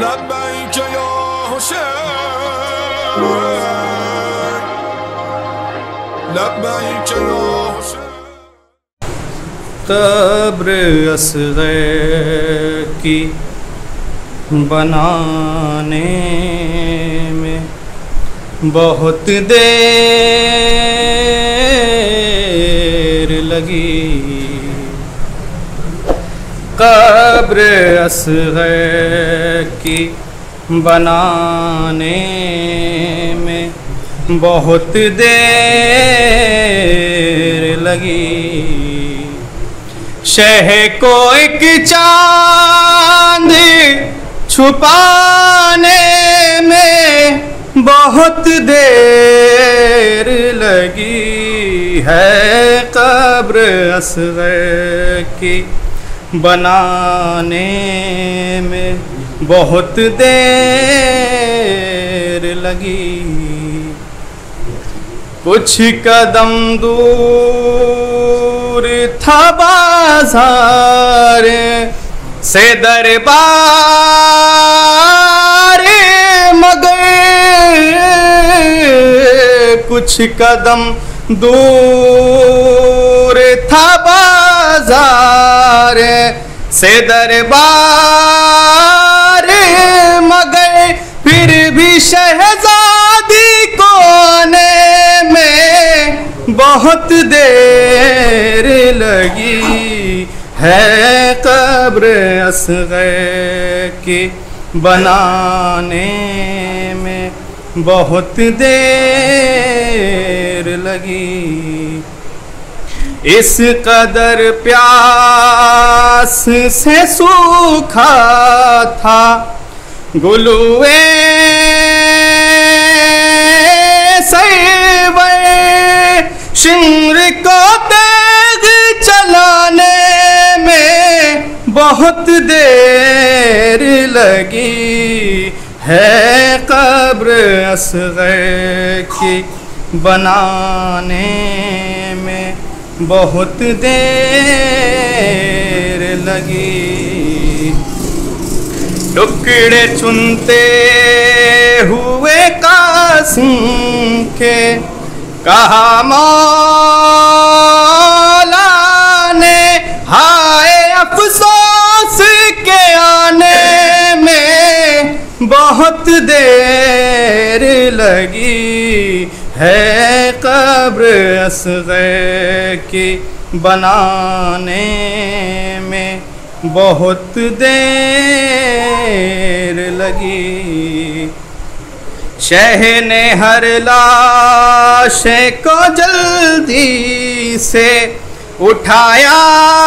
لبیک یا حسین لبیک یا حسین. قبر اصغر کی بنانے میں بہت دیر لگی. قبر اصغر کی بنانے میں بہت دیر لگی. شہ کو ایک چاند چھپانے میں بہت دیر لگی ہے. قبر اصغر کی بنانے میں بہت دیر لگی. کچھ قدم دور تھا بازار سے دربار مگر. کچھ قدم دور تھا بازار سے دربار مگر پھر بھی شہزادی کو آنے میں بہت دیر لگی ہے. قبر اصغر کی بنانے میں بہت دیر لگی. اس قدر پیاس سے سوکھا تھا گلوئے سیور شمر کو تیغ چلانے میں بہت دیر لگی ہے. قبر اصغر کی بنانے میں بہت دیر لگی. ٹکڑے چنتے ہوئے قاسم کے کہا مولا نے ہائے افسوس کے آنے میں بہت دیر لگی ہے. قبر اصغر کی بنانے میں بہت دیر لگی. شہ نے ہر لاش کو جلدی سے اٹھایا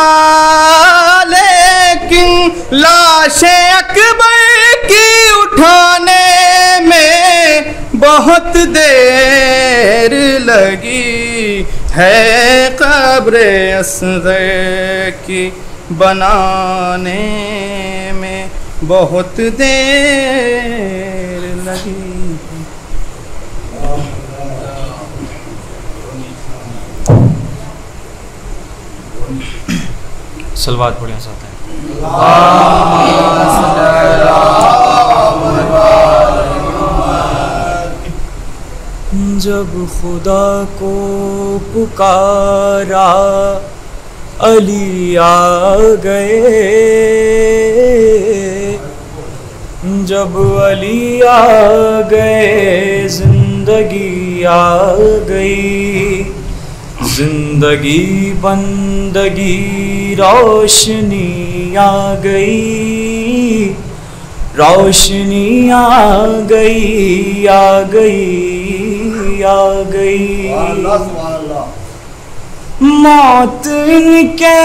لیکن لاش اکبر کی اٹھانے میں بہت دیر لگی ہے. قبر اصغر کی بنانے میں بہت دیر لگی. صلوات پڑھیں ساتھ ہیں. جب خدا کو پکارا علی آ گئے. جب علی آ گئے زندگی آ گئی. زندگی بندگی روشنی آ گئی. روشنی آ گئی آ گئی آ گئی. موت ان کے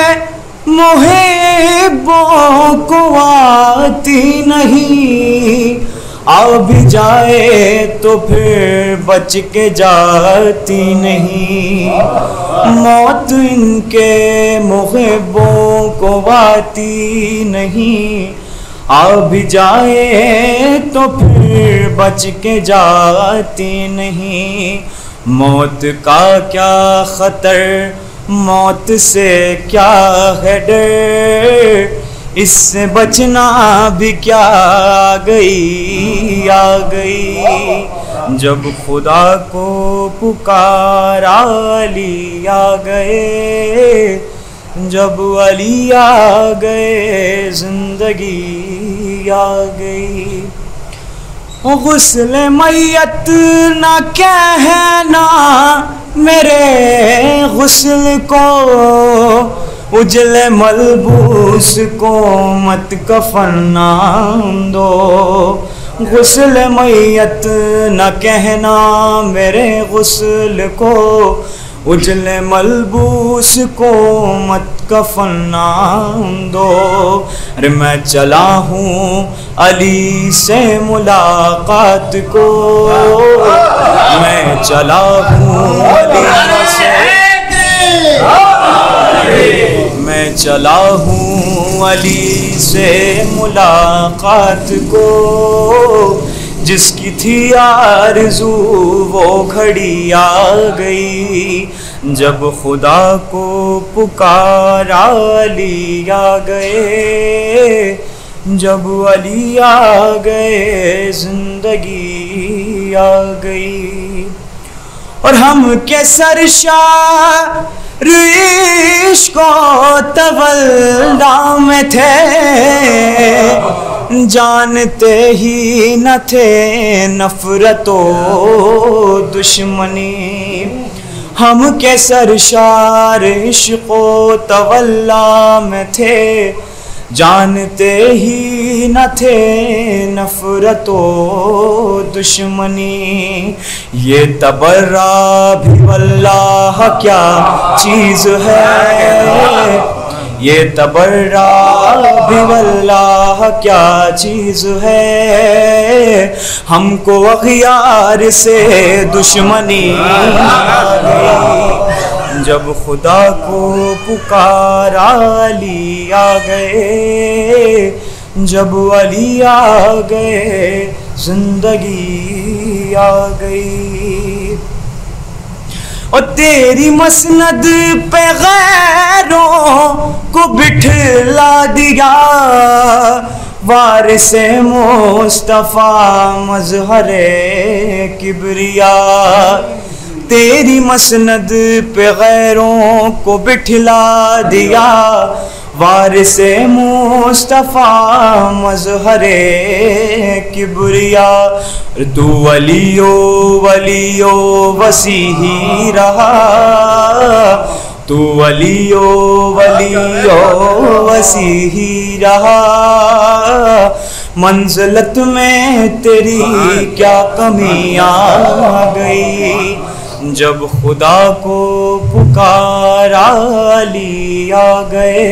محبوں کو آتی نہیں. آ بھی جائے تو پھر بچ کے جاتی نہیں. موت ان کے محبوں کو آتی نہیں. آ بھی جائے تو پھر بچ کے جاتی نہیں. موت کا کیا خطر، موت سے کیا ہے ڈر. اس سے بچنا بھی کیا آ گئی جب خدا کو پکارا علی آ گئے جب علی آ گئے زندگی آ گئی غسل میت نہ کہنا میرے غسل کو اجل ملبوس کو مت کفن نام دو غسل میت نہ کہنا میرے غسل کو اجل ملبوس کو مت کفن نام دو ارے میں چلا ہوں علی سے ملاقات کو میں چلا ہوں علی سے میں چلا ہوں علی سے ملاقات کو جس کی تھی آرزو وہ گھڑی آ گئی جب خدا کو پکارا علی آ گئے جب علی آ گئے زندگی آ گئی اور ہم کے سرشار عشق و تولہ میں تھے جانتے ہی نہ تھے نفرت و دشمنی ہم کے سرشار عشق و تولا میں تھے جانتے ہی نہ تھے نفرت و دشمنی یہ تبرہ بھی واللہ کیا چیز ہے یہ تبرہ بھی واللہ کیا چیز ہے ہم کو اغیار سے دشمنی آ گئی جب خدا کو پکارا علی آ گئے جب علی آ گئے زندگی آ گئی اور تیری مسند پہ غیروں کو بٹھلا دیا وارث مصطفیٰ مظہر کبریا تیری مسند پہ غیروں کو بٹھلا دیا وارث مصطفیٰ مظہر کبریا تو ولیو ولیو وسیحی رہا تو ولیو ولیو وسیحی رہا منزلت میں تیری کیا کمی آ گئی جب خدا کو پکارا علی آ گئے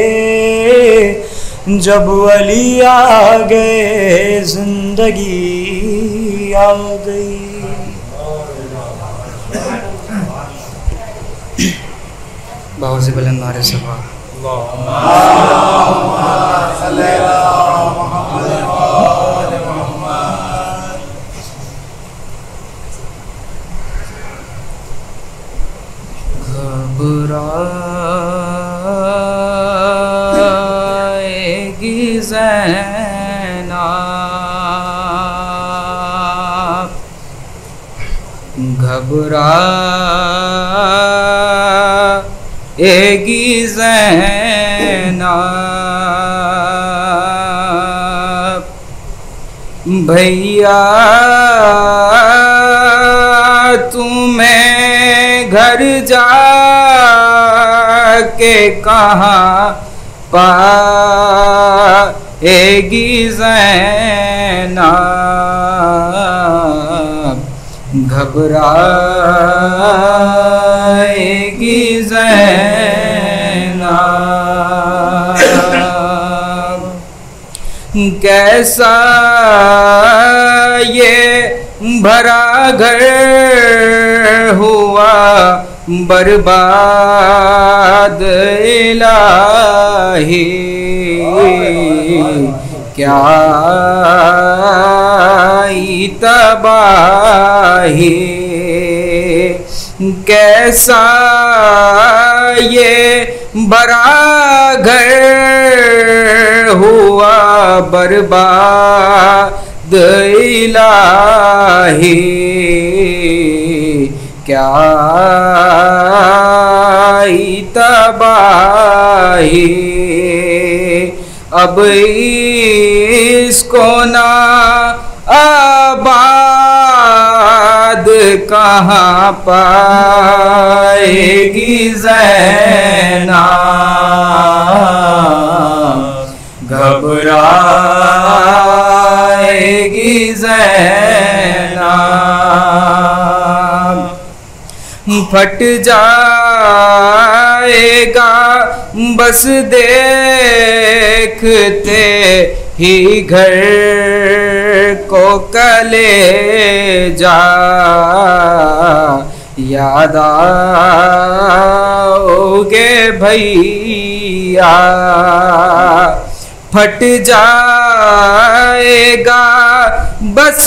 جب علی آ گئے زندگی آ گئی باوزی بلند نعرے صفا گھبرائے گی زینب گھبرائے گی زینب بھیا تمہیں گھر جا کے کہاں پائے گی زینب گھبرائے گی زینب کیسا یہ بھرا گھر ہوا برباد الہی کیا تباہی کیسا یہ بھرا گھر ہوا برباد الہی کیا تباہی اب اس کو نہ آباد کہاں پائے گی زینب گھبرائے گی زینب پھٹ جائے گا بس دیکھتے ہی گھر کو کلیجا یاد آؤگے بھیا پھٹ جائے گا بس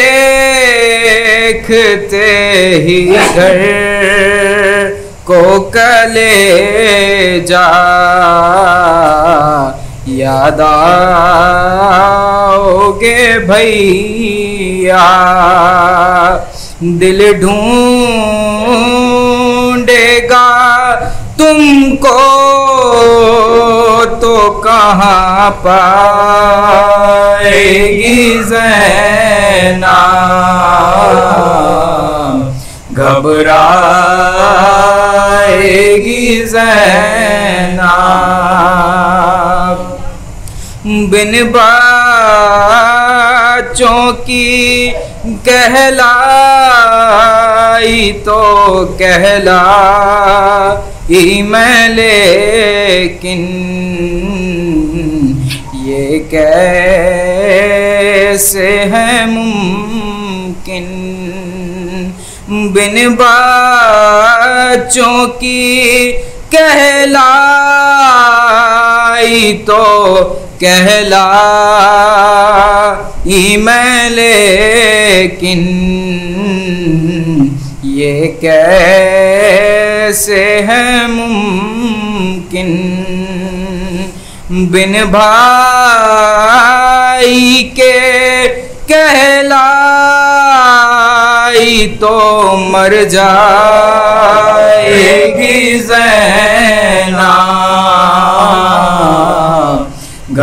دیکھتے ہی گھر کو کلیجا یاد آؤگے بھیا دل ڈھونڈے گا تم کو تو کہاں پائے گی زینب گھبرائے گی زینب بن بچوں کی کہلائی تو کہلائی میں لیکن یہ کیسے ہے ممکن بن بچوں کی کہلائی تو کہلائی میں لیکن یہ کیسے ہے ممکن بن بھائی کے کہلائی تو مر جائے گی زینب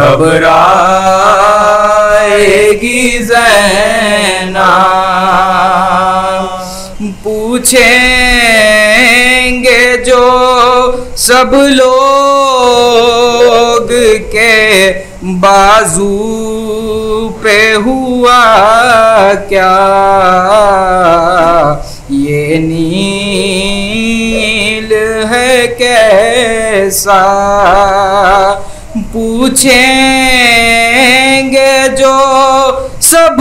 گھبرائے گی زینب پوچھیں گے جو سب لوگ کے بازو پہ ہوا کیا یہ نیل ہے کیسا پوچھیں گے جو سب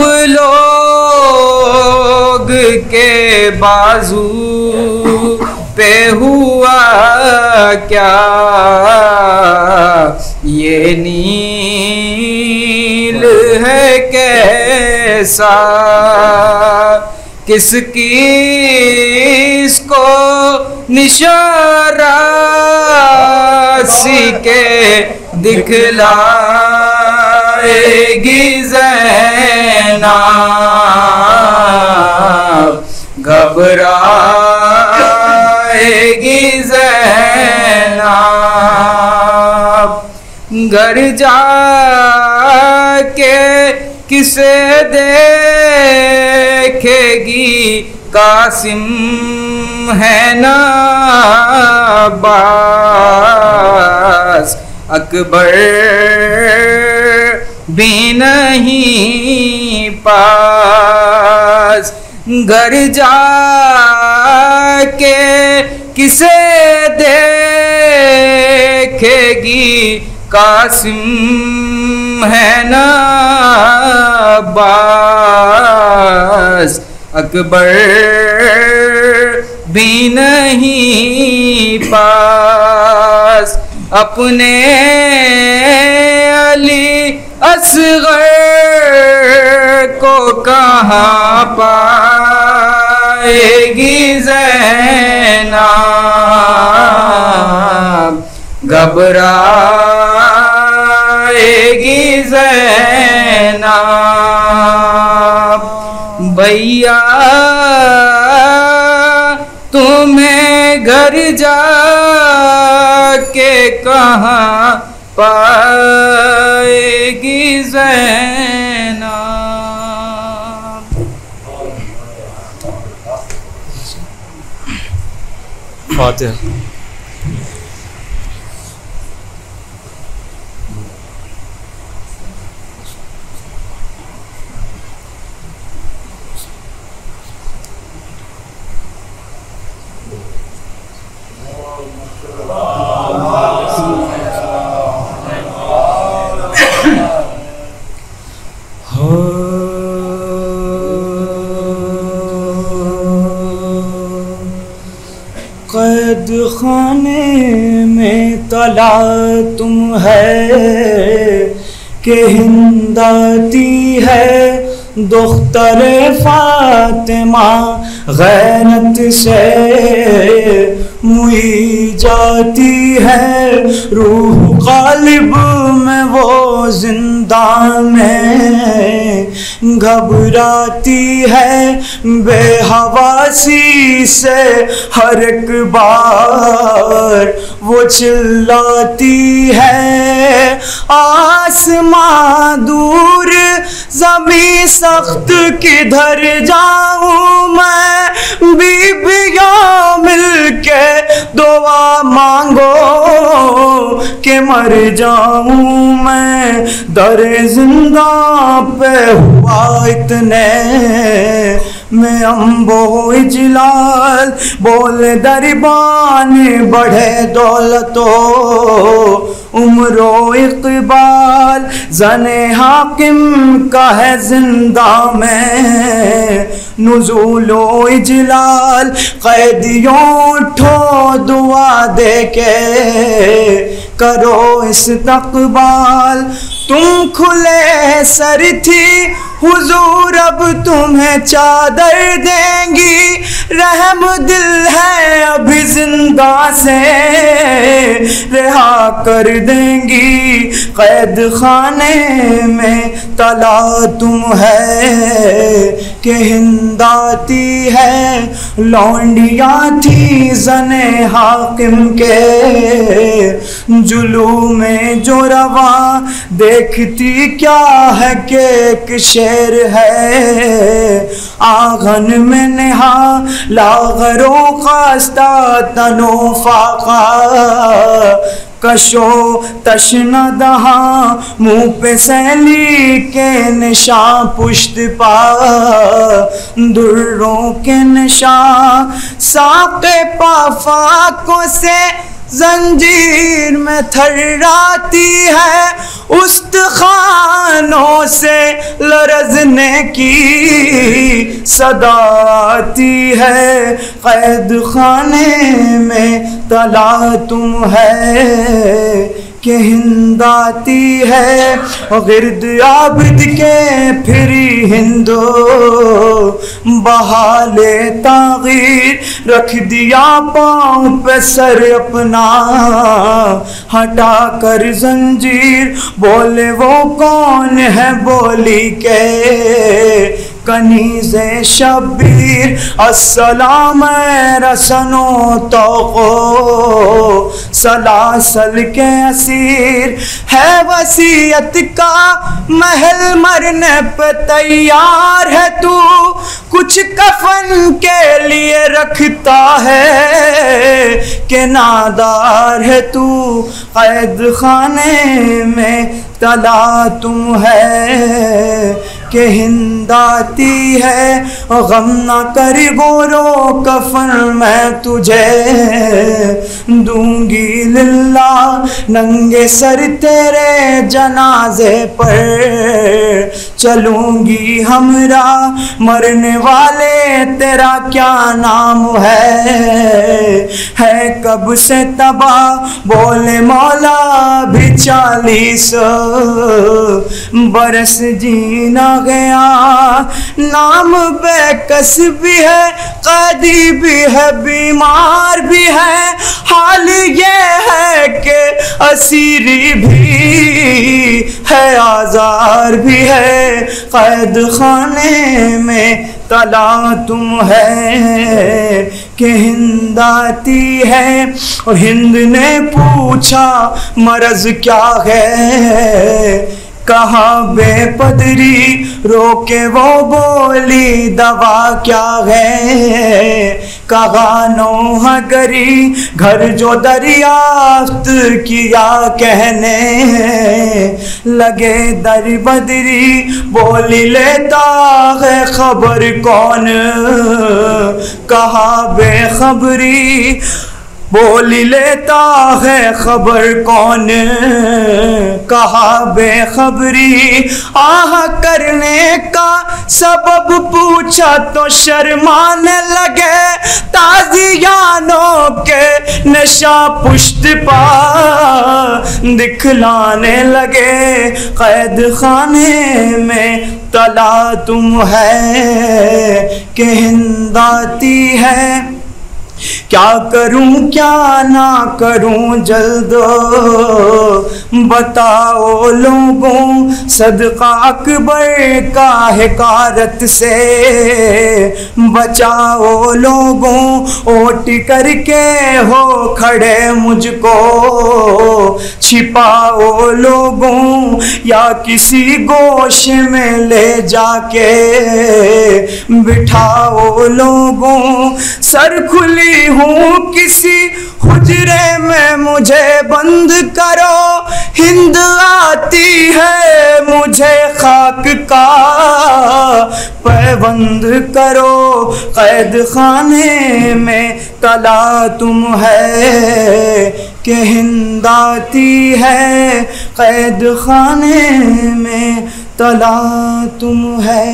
لوگ کے بازو پہ ہوا کیا یہ نیل ہے کیسا کس کس کو نشاراسی کے دکھلائے گی زینب گھبرائے گی زینب گھر جا کے کسے دیکھے گی قاسم ہے نا باس اکبر بھی نہیں پاس گھر جا کے کسے دیکھے گی قاسم ہے نا باس اکبر بھی نہیں پاس اپنے علی اصغر کو کہاں پائے گی زینب گھبرائے گی زینب بھیا تمہیں گھر جا کے کہاں پائے گی زینب. فاتحہ. قید خانے میں تلا تم ہے کہ ہند آتی ہے دختر فاطمہ غیرت سے موئی جاتی ہے روح قالب میں وہ زندان میں گھبراتی ہے بے حواسی سے ہر ایک بار وہ چلاتی ہے آسمان دور زمین سخت کدھر جاؤں میں بیویاں مل کے دعا مانگو کہ مر جاؤں میں در زندہ پہ ہوا اتنے میں امبو اجلال بول دربان بڑھے دولت و عمر و اقبال زن حاکم کا ہے زندہ میں نزول و اجلال قیدیوں اٹھو دعا دے کے کرو استقبال تم کھلے سر تھی حضور اب تمہیں چادر دیں گی رحم دل ہے ابھی زندہ سے رہا کر دیں گی قید خانے میں تلا تم ہے کہ ہند آتی ہے لونڈیاں تھی زن حاکم کے جلو میں جو رواں دیکھتی کیا ہے کہ ایک شیر ہے آنگن میں نہا لاغروں خاستہ تنو فاقہ کشو تشنہ دہاں منہ پہ سیلی کے نشان پشت پا دروں کے نشان ساق پا فاقوں سے زنجیر میں تھراتی ہے استخوانوں سے لرزنے کی صدا آتی ہے قید خانے میں تلا تم ہے کہ ہند آتی ہے غرد عابد کے پھری ہندو بحال تغیر رکھ دیا پاؤں پہ سر اپنا ہٹا کر زنجیر بولے وہ کون ہے بولی کے کنیز شبیر السلام رسنو توقو سلاسل کے اسیر ہے وصیت کا محل مرنے پہ تیار ہے تو کچھ کفن کے لیے رکھتا ہے کہ نادار ہے تو قید خانے میں تلا تم ہے کہ ہند آتی ہے غم نہ کر گورو کفن میں تجھے دوں گی للہ ننگے سر تیرے جنازے پر چلوں گی ہمراہ مرنے والے تیرا کیا نام ہے کب سے تباہ بولے مولا بھی 40 برس جینا گیا. نام بے کس بھی ہے, قیدی بھی ہے, بیمار بھی ہے, حال یہ ہے کہ اسیری بھی ہے, آزار بھی ہے. قید خانے میں تلا تم ہے کہ ہند آتی ہے. اور ہند نے پوچھا مرض کیا ہے, کہا بے پدری, روکے وہ بولی دوا کیا ہے. کہا نوح گری گھر جو دریافت کیا, کہنے لگے در بدری, بولی لیتا ہے خبر کون, کہا بے خبری, بولی لیتا ہے خبر کون, کہا بے خبری. آہ کرنے کا سبب پوچھا تو شرمانے لگے, تازیانوں کے نشا پشت پا دکھلانے لگے. قید خانے میں تلا تم ہے کہ ہند آتی ہے, کیا کروں کیا نہ کروں جلد بتاؤ لوگوں, صدقہ اکبر کا حکارت سے بچاؤ لوگوں. اوٹ کر کے ہو کھڑے مجھ کو چھپاؤ لوگوں, یا کسی گوش میں لے جا کے بٹھاؤ لوگوں. سر کھلی ہوں کسی حجرے میں مجھے بند کرو, ہند آتی ہے مجھے خاک کا پیوند کرو. قید خانے میں تلا تم ہے کہ ہند آتی ہے, قید خانے میں تلا تم ہے.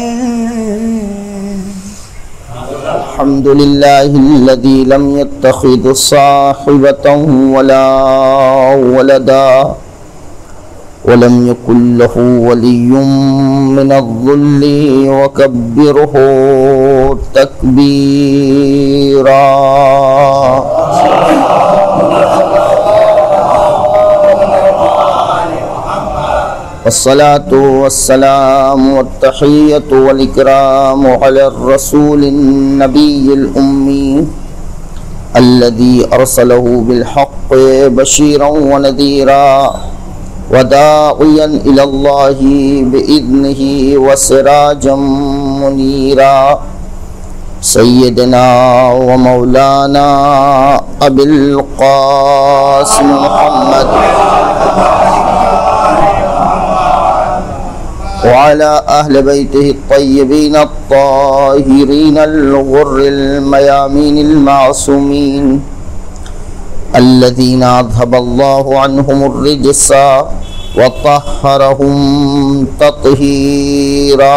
الحمد لله الذي لم يتخذ صاحبة ولا ولدا ولم يكن له ولي من الذل وكبره تكبيرا. والصلاة والسلام والتحية والإكرام على الرسول النبي الأمي الذي أرسله بالحق بشيرا ونذيرا وداعيا إلى الله بإذنه وسراجا منيرا. سيدنا ومولانا أبي القاسم محمد وعلى أهل بيته الطيبين الطاهرين الغر الميامين المعصومين الذين أذهب الله عنهم الرجس وطهرهم تطهيرا.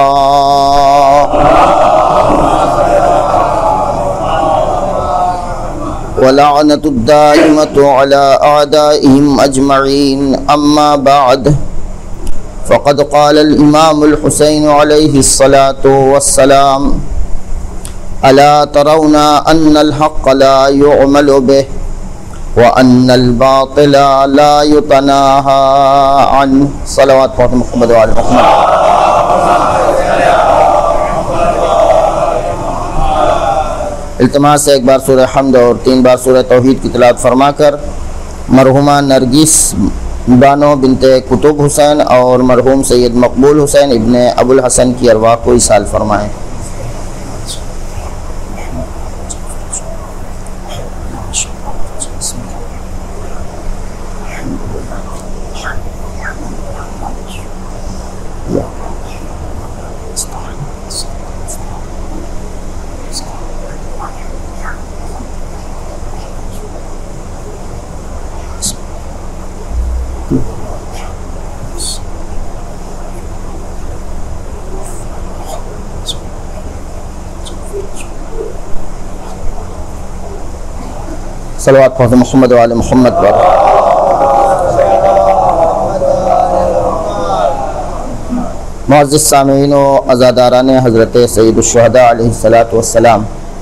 ولعنة الدائمة على أعدائهم أجمعين. أما بعد, فقد قال الإمام الحسين عليه الصلاة والسلام: ألا ترون أن الحق لا يعمل به وأن الباطل لا يتناهى عنه. صلوات محمد وعلى محمد. التماس ہے ایک بار سورہ حمد اور 3 بار سورہ توحید کی تلاوت فرما کر مرحومہ نرگس بانو بنت کتب حسین اور مرحوم سید مقبول حسین ابن ابو الحسن کی ارواح کو ایصال فرمائیں. صلوات محمد وعلى محمد. معزز سامعین و عزاداران حضرت سید الشہداء علیہ الصلوۃ والسلام،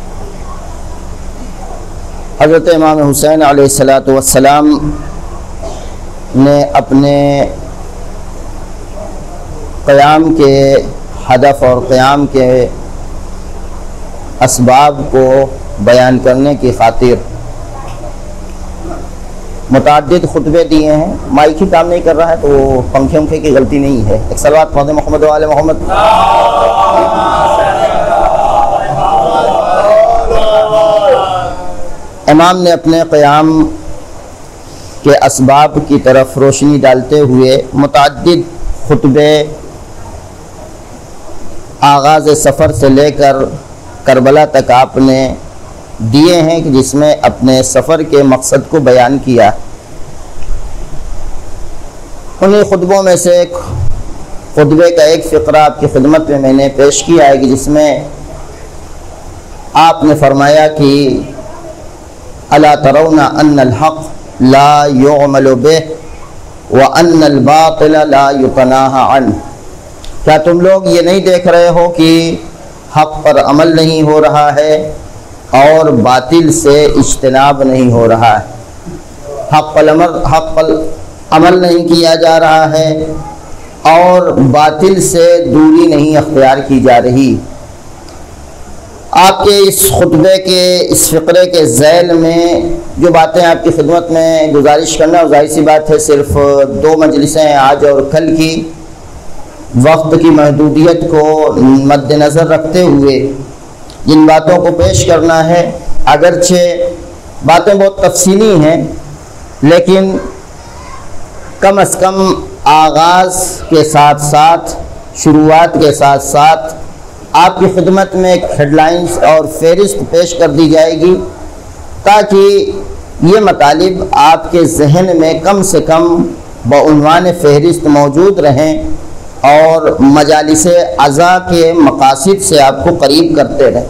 حضرت امام حسین علیہ الصلوۃ والسلام نے اپنے قیام کے ہدف اور قیام کے اسباب کو بیان کرنے کی خاطر متعدد خطبے دیے ہیں۔ مائک ہی کام نہیں کر رہا ہے تو پنکھے کی غلطی نہیں ہے۔ ایک صلوات پڑھ دیں محمد و آل محمد۔ امام نے اپنے قیام کے اسباب کی طرف روشنی ڈالتے ہوئے متعدد خطبے آغاز سفر سے لے کر کربلا تک آپ نے دیے ہیں کہ جس میں اپنے سفر کے مقصد کو بیان کیا۔ انہی خطبوں میں سے ایک خطبے کا ایک فقرہ آپ کی خدمت میں نے پیش کیا ہے کہ جس میں آپ نے فرمایا کہ الا ترون ان الحق لا يعمل به وان الباطل لا يتناهى عنه، کیا تم لوگ یہ نہیں دیکھ رہے ہو کہ حق پر عمل نہیں ہو رہا ہے اور باطل سے اجتناب نہیں ہو رہا ہے، حق پر عمل نہیں کیا جا رہا ہے اور باطل سے دوری نہیں اختیار کی جا رہی۔ آپ کے اس خطبے کے اس فقرے کے ذیل میں جو باتیں آپ کی خدمت میں گزارش کرنا، اور ظاہر سی بات ہے صرف 2 مجلسیں ہیں آج اور کل کی، وقت کی محدودیت کو مد نظر رکھتے ہوئے جن باتوں کو پیش کرنا ہے، اگرچہ باتیں بہت تفصیلی ہیں لیکن کم از کم آغاز کے ساتھ ساتھ، شروعات کے ساتھ ساتھ آپ کی خدمت میں ایک ہیڈ لائنز اور فہرست پیش کر دی جائے گی تاکہ یہ مطالب آپ کے ذہن میں کم سے کم بعنوان فہرست موجود رہیں اور مجالس عزا کے مقاصد سے آپ کو قریب کرتے رہیں۔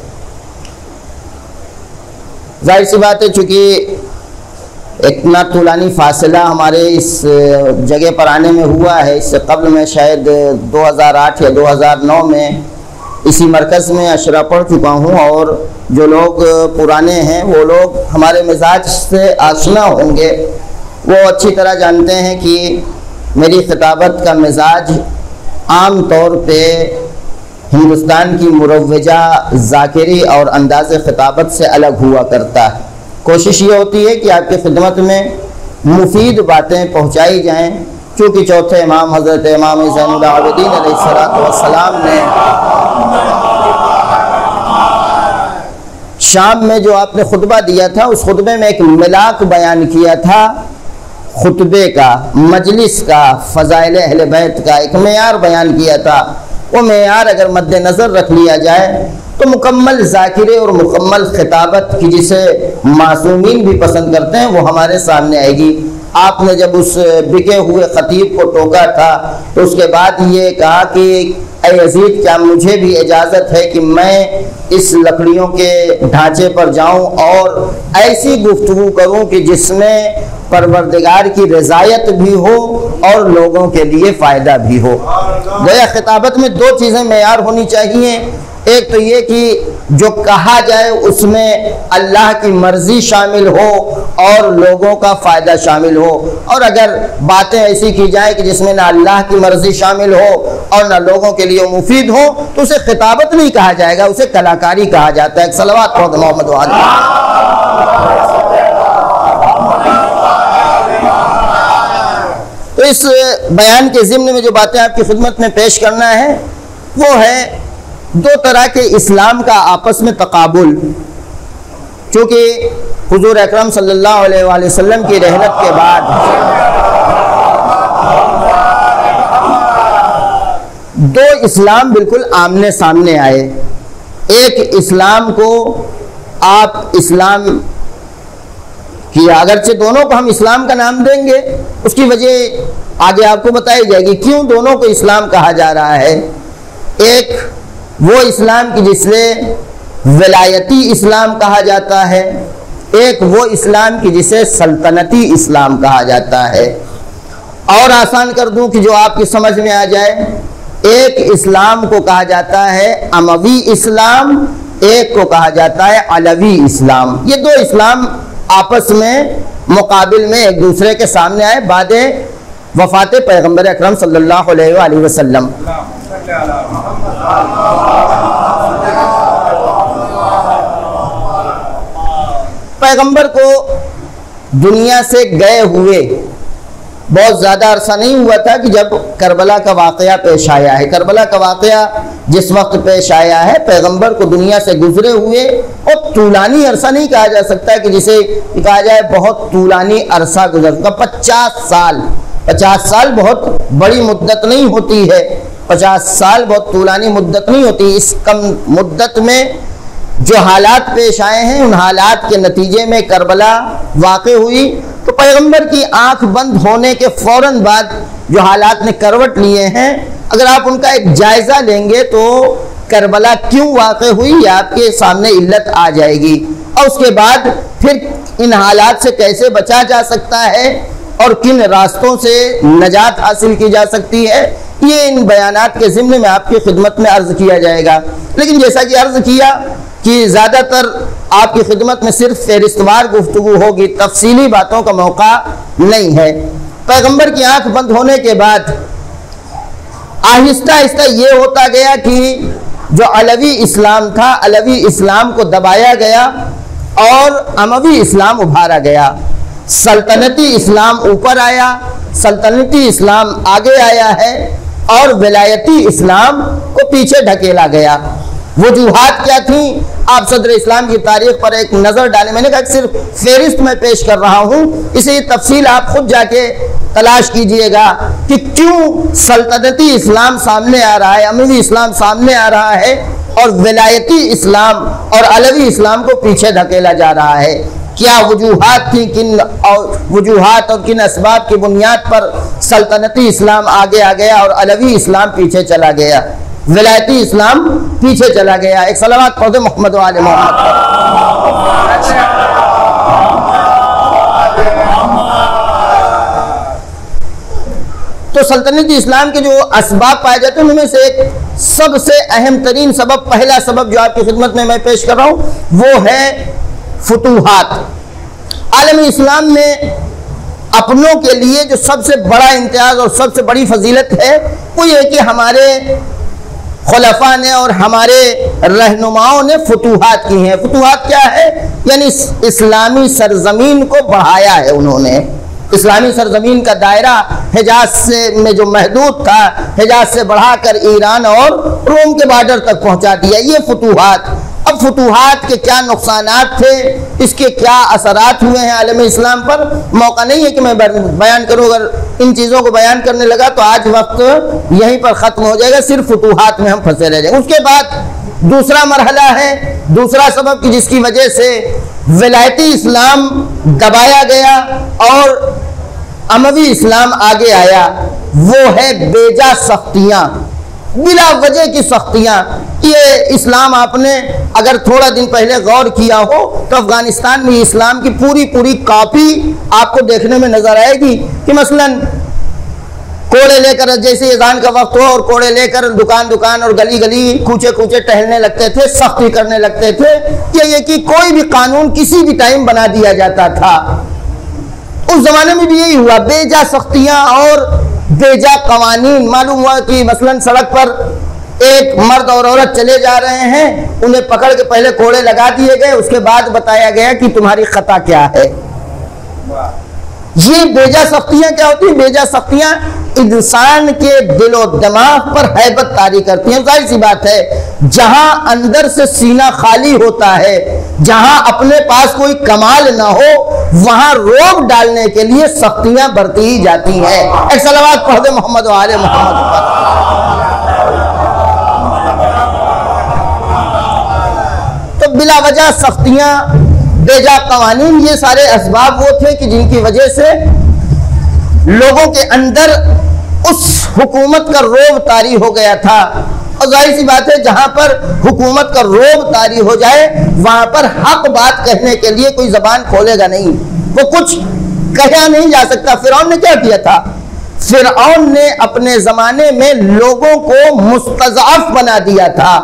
ظاہر سی بات ہے چونکہ اتنا طولانی فاصلہ ہمارے اس جگہ پر آنے میں ہوا ہے، اس سے قبل میں شاید 2008 یا 2009 میں اسی مرکز میں اشرا پڑھ چکا ہوں، اور جو لوگ پرانے ہیں وہ لوگ ہمارے مزاج سے آشنا ہوں گے، وہ اچھی طرح جانتے ہیں کہ میری خطابت کا مزاج عام طور پہ ہندوستان کی مروجہ ذاکری اور انداز خطابت سے الگ ہوا کرتا ہے۔ کوشش یہ ہوتی ہے کہ آپ کی خدمت میں مفید باتیں پہنچائی جائیں، چونکہ چوتھے امام حضرت امام زین العابدین علیہ السلام نے شام میں جو آپ نے خطبہ دیا تھا اس خطبے میں ایک ملاک بیان کیا تھا، خطبے کا، مجلس کا، فضائل اہل بیت کا ایک معیار بیان کیا تھا۔ وہ معیار اگر مد نظر رکھ لیا جائے تو مکمل ذاکرے اور مکمل خطابت کی جسے معصومین بھی پسند کرتے ہیں وہ ہمارے سامنے آئے گی۔ آپ نے جب اس بکے ہوئے خطیب کو ٹوکا تھا تو اس کے بعد یہ کہا کہ اے یزید کیا مجھے بھی اجازت ہے کہ میں اس لکڑیوں کے ڈھانچے پر جاؤں اور ایسی گفتگو کروں کہ جس میں پروردگار کی رضایت بھی ہو اور لوگوں کے لیے فائدہ بھی ہو۔ گویا خطابت میں 2 چیزیں معیار ہونی چاہیے، ایک تو یہ کہ جو کہا جائے اس میں اللہ کی مرضی شامل ہو اور لوگوں کا فائدہ شامل ہو، اور اگر باتیں ایسی کی جائیں کہ جس میں نہ اللہ کی مرضی شامل ہو اور نہ لوگوں کے لیے مفید ہو تو اسے خطابت نہیں کہا جائے گا، اسے کلاکاری کہا جاتا ہے۔ ایک صلوات پڑھ محمد و علی۔ تو اس بیان کے ضمن میں جو باتیں آپ کی خدمت میں پیش کرنا ہے وہ ہے 2 طرح کے اسلام کا آپس میں تقابل، چونکہ حضور اکرم صلی اللہ علیہ وآلہ وسلم کی رحلت کے بعد 2 اسلام بالکل آمنے سامنے آئے۔ ایک اسلام کو آپ اسلام کیا، اگرچہ دونوں کو ہم اسلام کا نام دیں گے، اس کی وجہ آگے آپ کو بتائی جائے گی کیوں دونوں کو اسلام کہا جا رہا ہے۔ ایک وہ اسلام کی جسے ولایتی اسلام کہا جاتا ہے، ایک وہ اسلام کی جسے سلطنتی اسلام کہا جاتا ہے۔ اور آسان کر دوں کہ جو آپ کی سمجھ میں آ جائے، ایک اسلام کو کہا جاتا ہے اموی اسلام، ایک کو کہا جاتا ہے علوی اسلام۔ یہ دو اسلام آپس میں مقابل میں ایک دوسرے کے سامنے آئے بعد وفات پیغمبر اکرم صلی اللہ علیہ وآلہ وسلم۔ پیغمبر کو دنیا سے گئے ہوئے بہت زیادہ عرصہ نہیں ہوا تھا کہ جب کربلا کا واقعہ پیش آیا ہے۔ کربلا کا واقعہ جس وقت پیش آیا ہے پیغمبر کو دنیا سے گزرے ہوئے، اور طولانی عرصہ نہیں کہا جا سکتا کہ جسے کہا جائے بہت طولانی عرصہ گزر چکا۔ 50 سال بہت بڑی مدت نہیں ہوتی ہے، 50 سال بہت طولانی مدت نہیں ہوتی۔ اس کم مدت میں جو حالات پیش آئے ہیں ان حالات کے نتیجے میں کربلا واقع ہوئی، تو پیغمبر کی آنکھ بند ہونے کے فوراً بعد جو حالات نے کروٹ لیے ہیں، اگر آپ ان کا ایک جائزہ لیں گے تو کربلا کیوں واقع ہوئی یہ آپ کے سامنے علت آ جائے گی، اور اس کے بعد پھر ان حالات سے کیسے بچا جا سکتا ہے اور کن راستوں سے نجات حاصل کی جا سکتی ہے، یہ ان بیانات کے ضمن میں آپ کی خدمت میں عرض کیا جائے گا۔ لیکن جیسا کہ عرض کیا کہ زیادہ تر آپ کی خدمت میں صرف فہرستوار گفتگو ہوگی، تفصیلی باتوں کا موقع نہیں ہے۔ پیغمبر کی آنکھ بند ہونے کے بعد آہستہ آہستہ یہ ہوتا گیا کہ جو علوی اسلام تھا، علوی اسلام کو دبایا گیا اور اموی اسلام ابھارا گیا۔ سلطنتی اسلام اوپر آیا، سلطنتی اسلام آگے آیا ہے، اور ولایتی اسلام کو پیچھے ڈھکیلا گیا۔ وجوہات کیا تھیں؟ آپ صدر اسلام کی تاریخ پر ایک نظر ڈالیں۔ میں نے کہا کہ صرف فہرست میں پیش کر رہا ہوں، اسے تفصیل آپ خود جا کے تلاش کیجئے گا کہ کیوں سلطنتی اسلام سامنے آ رہا ہے، اموی اسلام سامنے آ رہا ہے، اور ولایتی اسلام اور علوی اسلام کو پیچھے دھکیلا جا رہا ہے۔ کیا وجوہات تھیں، کن وجوہات اور کن اسباب کی بنیاد پر سلطنتی اسلام آگے آ گیا اور علوی اسلام پیچھے چلا گیا، ولایتی اسلام پیچھے چلا گیا؟ ایک صلوات پڑھ دے محمد و آل محمد۔ تو سلطنتی اسلام کے جو اسباب پائے جاتے ہیں ان میں سے ایک سب سے اہم ترین سبب، پہلا سبب جو آپ کی خدمت میں پیش کر رہا ہوں وہ ہے فتوحات۔ عالم اسلام میں اپنوں کے لیے جو سب سے بڑا امتیاز اور سب سے بڑی فضیلت ہے وہ یہ کہ ہمارے خلفاء نے اور ہمارے رہنماؤں نے فتوحات کی ہیں۔ فتوحات کیا ہے؟ یعنی اسلامی سرزمین کو بڑھایا ہے انہوں نے۔ اسلامی سرزمین کا دائرہ حجاز سے میں جو محدود تھا، حجاز سے بڑھا کر ایران اور روم کے بارڈر تک پہنچا دیا، یہ فتوحات۔ اب فتوحات کے کیا نقصانات تھے، اس کے کیا اثرات ہوئے ہیں عالم اسلام پر، موقع نہیں ہے کہ میں بیان کروں۔ اگر ان چیزوں کو بیان کرنے لگا تو آج وقت یہیں پر ختم ہو جائے گا، صرف فتوحات میں ہم پھنسے رہ جائیں گے۔ اس کے بعد دوسرا مرحلہ ہے، دوسرا سبب کہ جس کی وجہ سے ولایتی اسلام دبایا گیا اور اموی اسلام آگے آیا، وہ ہے بیجا سختیاں، بلا وجہ کی سختیاں۔ یہ اسلام آپ نے اگر تھوڑا دن پہلے غور کیا ہو تو افغانستان میں اسلام کی پوری کاپی آپ کو دیکھنے میں نظر آئے گی کہ مثلاً کوڑے لے کر جیسے اذان کا وقت ہو اور کوڑے لے کر دکان اور گلی کوچے ٹہلنے لگتے تھے، سختی کرنے لگتے تھے، یہ کہ کوئی بھی قانون کسی بھی ٹائم بنا دیا جاتا تھا۔ اس زمانے میں بھی یہی ہوا، بیجا سختیاں اور بیجا قوانین۔ معلوم ہوا کہ مثلاً سڑک پر ایک مرد اور عورت چلے جا رہے ہیں، انہیں پکڑ کے پہلے کوڑے لگا دیے گئے، اس کے بعد بتایا گیا کہ تمہاری خطا کیا ہے۔ یہ بیجا سختیاں کیا ہوتی ہیں؟ بیجا سختیاں انسان کے دل و دماغ پر ہیبت طاری کرتی ہیں۔ ظاہر سی بات ہے، جہاں اندر سے سینہ خالی ہوتا ہے، جہاں اپنے پاس کوئی کمال نہ ہو، وہاں روب ڈالنے کے لیے سختیاں برتی ہی جاتی ہیں۔ ایک صلوات پڑھ دے محمد و آل محمد پر۔ تو بلا وجہ سختیاں، بیجا قوانین، یہ سارے اسباب وہ تھے کہ جن کی وجہ سے لوگوں کے اندر اس حکومت کا روب طاری ہو گیا تھا۔ اور ظاہر سی بات ہے، جہاں پر حکومت کا روب طاری ہو جائے وہاں پر حق بات کہنے کے لیے کوئی زبان کھولے گا نہیں، وہ کچھ کہا نہیں جا سکتا۔ فرعون نے کیا کیا تھا؟ فرعون نے اپنے زمانے میں لوگوں کو مستضعف بنا دیا تھا،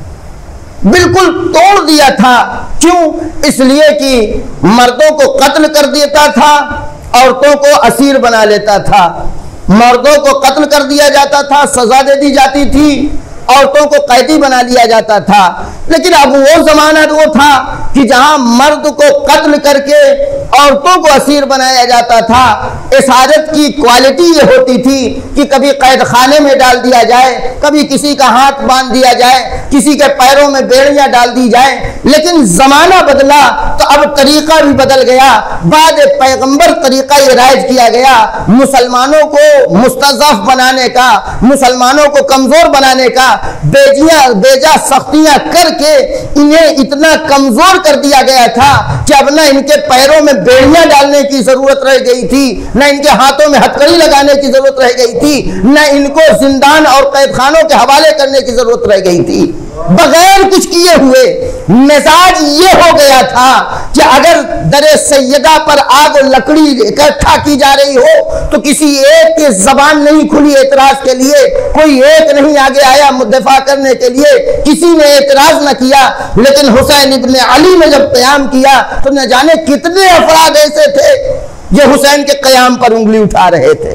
بالکل توڑ دیا تھا۔ کیوں؟ اس لیے کہ مردوں کو قتل کر دیتا تھا، عورتوں کو اسیر بنا لیتا تھا۔ مردوں کو قتل کر دیا جاتا تھا، سزا دے دی جاتی تھی، عورتوں کو قیدی بنا لیا جاتا تھا۔ لیکن اب وہ زمانہ وہ تھا کہ جہاں مرد کو قتل کر کے عورتوں کو اسیر بنایا جاتا تھا۔ اسارت کی کوالٹی یہ ہوتی تھی کہ کبھی قید خانے میں ڈال دیا جائے، کبھی کسی کا ہاتھ باندھ دیا جائے، کسی کے پیروں میں بیڑیاں ڈال دی جائیں۔ لیکن زمانہ بدلا تو اب طریقہ بھی بدل گیا۔ بعد پیغمبر طریقہ یہ رائج کیا گیا، مسلمانوں کو مستضعف بنانے کا، مسلمانوں کو کمزور بنانے کا، بیجا سختیاں کر کے انہیں اتنا کمزور کر دیا گیا تھا کہ اب نہ ان کے پیروں میں بیڑیاں ڈالنے کی ضرورت رہ گئی تھی، نہ ان کے ہاتھوں میں ہتھکڑی لگانے کی ضرورت رہ گئی تھی، نہ ان کو زندان اور قید خانوں کے حوالے کرنے کی ضرورت رہ گئی تھی۔ بغیر کچھ کیے ہوئے مزاج یہ ہو گیا تھا کہ اگر در سیدہ پر آگ و لکڑی اکٹھا کی جا رہی ہو تو کسی ایک کی زبان نہیں کھلی اعتراض کے لیے، کوئی ایک نہیں آگے آیا دفاع کرنے کے لیے، کسی نے اعتراض نہ کیا۔ لیکن حسین ابن علی نے جب قیام کیا تو نہ جانے کتنے افراد ایسے تھے جو حسین کے قیام پر انگلی اٹھا رہے تھے۔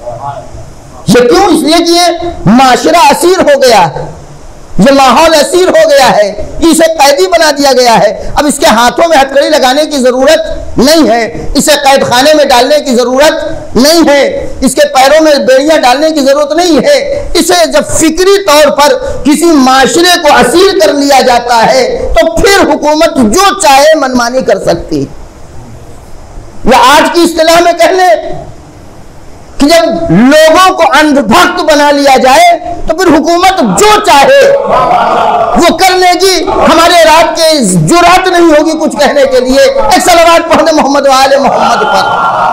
یہ کیوں؟ اس لیے کہ یہ معاشرہ اسیر ہو گیا، یہ ماحول اسیر ہو گیا ہے، اسے قیدی بنا دیا گیا ہے۔ اب اس کے ہاتھوں میں ہتھکڑی لگانے کی ضرورت نہیں ہے، اسے قید خانے میں ڈالنے کی ضرورت نہیں ہے، اس کے پیروں میں بیڑیاں ڈالنے کی ضرورت نہیں ہے۔ اسے جب فکری طور پر کسی معاشرے کو اسیر کر لیا جاتا ہے تو پھر حکومت جو چاہے منمانی کر سکتی۔ یا آج کی اصطلاح میں کہہ لیں کہ جب لوگوں کو اندھ بھکت بنا لیا جائے تو پھر حکومت جو چاہے وہ کر لے گی، ہمارے رات کے جرات نہیں ہوگی کچھ کہنے کے لیے۔ ایک صلوات پڑھ دیں محمد و آل محمد پر۔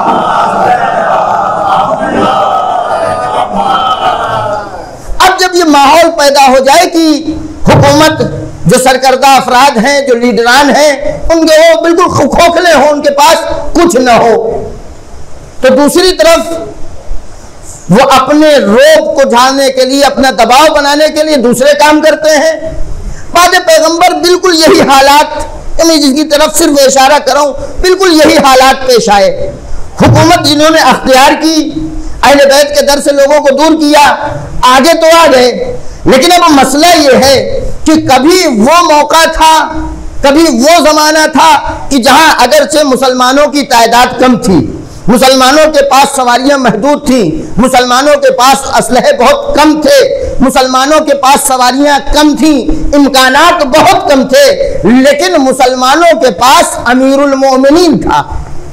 اب جب یہ ماحول پیدا ہو جائے کہ حکومت جو سرکردہ افراد ہیں، جو لیڈران ہیں، ان کے وہ بالکل کھوکھلے ہوں، ان کے پاس کچھ نہ ہو، تو دوسری طرف وہ اپنے روب کو جھاڑنے کے لیے، اپنا دباؤ بنانے کے لیے دوسرے کام کرتے ہیں۔ بعد پیغمبر بالکل یہی حالات، میں جس کی طرف صرف اشارہ کروں، بالکل یہی حالات پیش آئے۔ حکومت جنہوں نے اختیار کی، اہل بیت کے در سے لوگوں کو دور کیا، آگے تو آ گئے، لیکن اب مسئلہ یہ ہے کہ کبھی وہ موقع تھا، کبھی وہ زمانہ تھا کہ جہاں اگرچہ مسلمانوں کی تعداد کم تھی، مسلمانوں کے پاس سواریاں محدود تھیں، مسلمانوں کے پاس اسلحے بہت کم تھے، مسلمانوں کے پاس سواریاں کم تھیں، امکانات بہت کم تھے، لیکن مسلمانوں کے پاس امیر المومنین تھا۔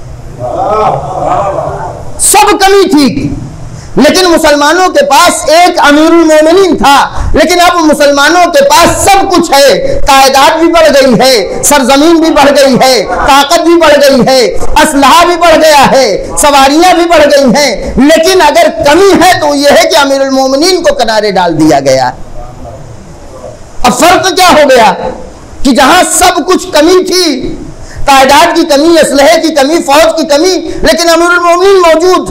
سب کمی تھی لیکن مسلمانوں کے پاس ایک امیر المومنین تھا۔ لیکن اب مسلمانوں کے پاس سب کچھ ہے، تعداد بھی بڑھ گئی ہے، سرزمین بھی بڑھ گئی ہے، طاقت بھی بڑھ گئی ہے، اسلحہ بھی بڑھ گیا ہے، سواریاں بھی بڑھ گئی ہیں، لیکن اگر کمی ہے تو یہ ہے کہ امیر المومنین کو کنارے ڈال دیا گیا۔ اب فرق کیا ہو گیا کہ جہاں سب کچھ کمی تھی، تعداد کی کمی، اسلحے کی کمی، فوج کی کمی، لیکن امیر المومنین موجود،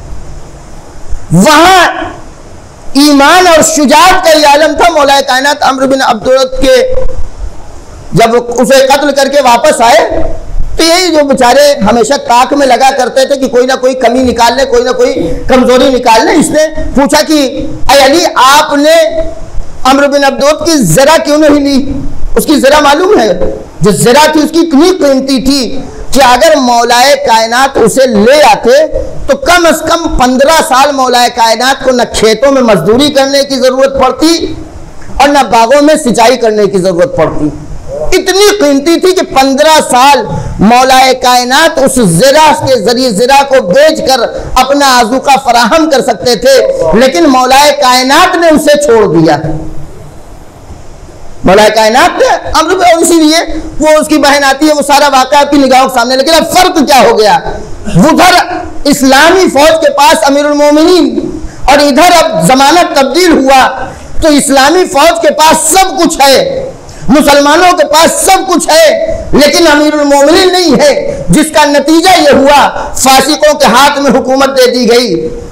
وہاں ایمان اور شجاعت کا یہ عالم تھا۔ مولا کائنات عمرو بن عبدالعزیز کے جب اسے قتل کر کے واپس آئے تو یہی جو بیچارے ہمیشہ تاک میں لگا کرتے تھے کہ کوئی نہ کوئی کمی نکال لے، کوئی نہ کوئی کمزوری نکال لے، اس نے پوچھا کہ اے علی، آپ نے عمرو بن عبدالعزیز کی زرہ کیوں نہیں لی؟ اس کی زرہ معلوم ہے، جو زرہ تھی اس کی اتنی قیمتی تھی کہ اگر مولا کائنات اسے لے آتے تو کم از کم 15 سال مولا کائنات کو نہ کھیتوں میں مزدوری کرنے کی ضرورت پڑتی اور نہ باغوں میں سینچائی کرنے کی ضرورت پڑتی۔ اتنی قیمتی تھی کہ 15 سال مولا کائنات اس زرہ کے ذریعے زرہ کو بیچ کر اپنا آذوقہ فراہم کر سکتے تھے، لیکن مولا کائنات نے اسے چھوڑ دیا۔ مولا کائنات نے اور اسی لیے وہ اس کی بہن آتی ہے، وہ سارا واقعہ آپ کی نگاہوں کے سامنے۔ لیکن اب فرق کیا ہو گیا؟ ادھر اسلامی فوج کے پاس امیر المومنین اور ادھر اب زمانہ تبدیل ہوا تو اسلامی فوج کے پاس سب کچھ ہے، مسلمانوں کے پاس سب کچھ ہے، لیکن امیر المومنین نہیں ہے، جس کا نتیجہ یہ ہوا فاسقوں کے ہاتھ میں حکومت دے دی گئی۔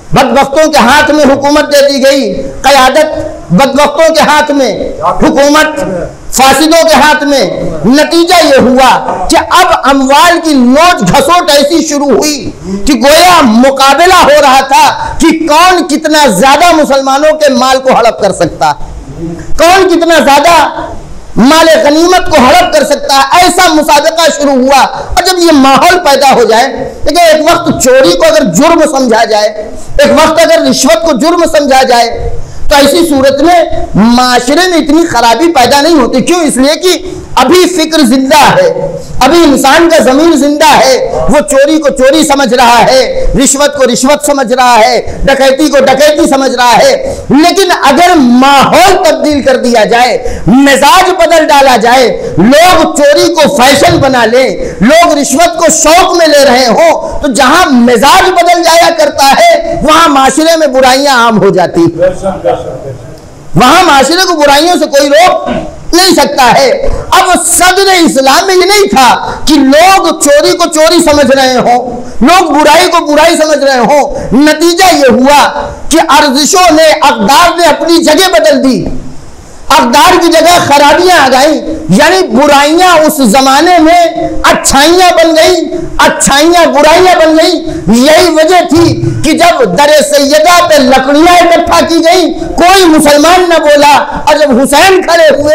بدبختوں کے ہاتھ میں حکومت دے دی گئی، قیادت بدبختوں کے ہاتھ میں، حکومت فاسدوں کے ہاتھ میں۔ نتیجہ یہ ہوا کہ اب اموال کی نوچ گھسوٹ ایسی شروع ہوئی کہ گویا مقابلہ ہو رہا تھا کہ کون کتنا زیادہ مسلمانوں کے مال کو ہڑپ کر سکتا، کون کتنا زیادہ مال غنیمت کو ہڑپ کر سکتا ہے، ایسا مسابقہ شروع ہوا۔ اور جب یہ ماحول پیدا ہو جائے، لیکن ایک وقت چوری کو اگر جرم سمجھا جائے، ایک وقت اگر رشوت کو جرم سمجھا جائے، تو ایسی صورت میں معاشرے میں اتنی خرابی پیدا نہیں ہوتی۔ کیوں؟ اس لیے کہ ابھی فکر زندہ ہے، ابھی انسان کا ضمیر زندہ ہے، وہ چوری کو چوری سمجھ رہا ہے، رشوت کو رشوت سمجھ رہا ہے، ڈکیتی کو ڈکیتی سمجھ رہا ہے۔ لیکن اگر ماحول تبدیل کر دیا جائے، مزاج بدل ڈالا جائے، لوگ چوری کو فیشن بنا لیں، لوگ رشوت کو شوق میں لے رہے ہوں، تو جہاں مزاج بدل جایا کرتا ہے وہاں معاشرے میں برائیاں عام ہو جاتی، وہاں معاشرے کو برائیوں سے کوئی روک نہیں سکتا ہے۔ اب صدر اسلام میں یہ نہیں تھا کہ لوگ چوری کو چوری سمجھ رہے ہوں، لوگ برائی کو برائی سمجھ رہے ہوں۔ نتیجہ یہ ہوا کہ ارزشوں نے، اقدار نے اپنی جگہ بدل دی، اقدار کی جگہ خرابیاں آ گئیں، یعنی برائیاں اس زمانے میں اچھائیاں بن گئیں، اچھائیاں برائیاں بن گئیں۔ یہی وجہ تھی کہ جب در سیدہ پہ لکڑیاں اکٹھا کی گئیں کوئی مسلمان نہ بولا، اور جب حسین کھڑے ہوئے،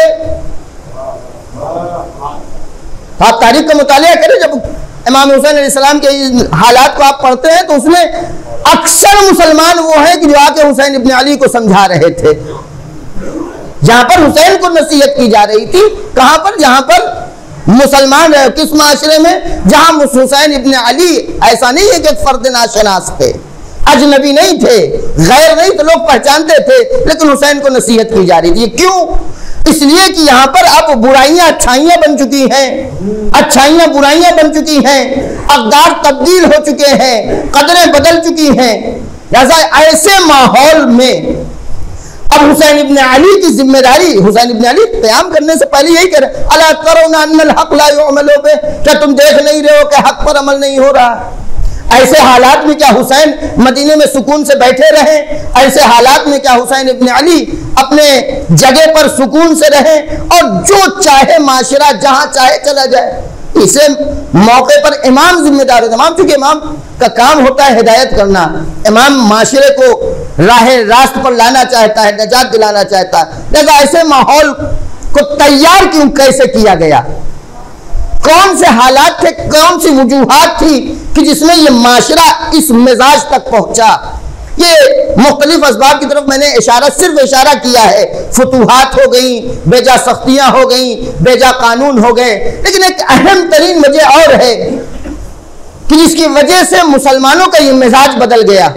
آپ تاریخ کا مطالعہ کریں، جب امام حسین علیہ السلام کے حالات کو آپ پڑھتے ہیں تو اس میں اکثر مسلمان وہ ہیں کہ جو آ کے حسین ابن علی کو سمجھا رہے تھے۔ جہاں پر حسین کو نصیحت کی جا رہی تھی، کہاں پر؟ جہاں پر مسلمان رہے، کس معاشرے میں؟ جہاں حسین ابن علی ایسا نہیں ہے کہ ایک فرد ناشناس تھے، اجنبی نہیں تھے، غیر نہیں تھے، لوگ پہچانتے تھے، لیکن حسین کو نصیحت کی جا رہی تھی۔ کیوں؟ اس لیے کہ یہاں پر اب برائیاں اچھائیاں بن چکی ہیں، اچھائیاں برائیاں بن چکی ہیں، اقدار تبدیل ہو چکے ہیں، قدریں بدل چکی ہیں۔ لہذا ایسے ماحول میں اب حسین ابن علی کی ذمہ داری، حسین ابن علی قیام کرنے سے پہلے یہی کہہ رہے، الا ترون ان الحق لا يعمل به، کیا تم دیکھ نہیں رہے ہو کہ حق پر عمل نہیں ہو رہا؟ ایسے حالات میں کیا حسین مدینے میں سکون سے بیٹھے رہے؟ ایسے حالات میں کیا حسین ابن علی اپنے جگہ پر سکون سے رہے اور جو چاہے معاشرہ جہاں چاہے چلا جائے؟ اسے موقع پر امام ذمہ دار ہے۔ امام چونکہ امام کا کام ہوتا ہے ہدایت کرنا، امام معاشرے کو راہ راست پر لانا چاہتا ہے، نجات دلانا چاہتا ہے۔ لہذا ایسے ماحول کو تیار کیوں کیسے کیا گیا؟ کون سے حالات تھے، کون سی وجوہات تھی کہ جس میں یہ معاشرہ اس مزاج تک پہنچا؟ یہ مختلف اسباب کی طرف میں نے صرف اشارہ کیا ہے۔ فتوحات ہو گئیں، بیجا سختیاں ہو گئیں، بیجا قانون ہو گئے، لیکن ایک اہم ترین وجہ اور ہے کہ جس کی وجہ سے مسلمانوں کا یہ مزاج بدل گیا۔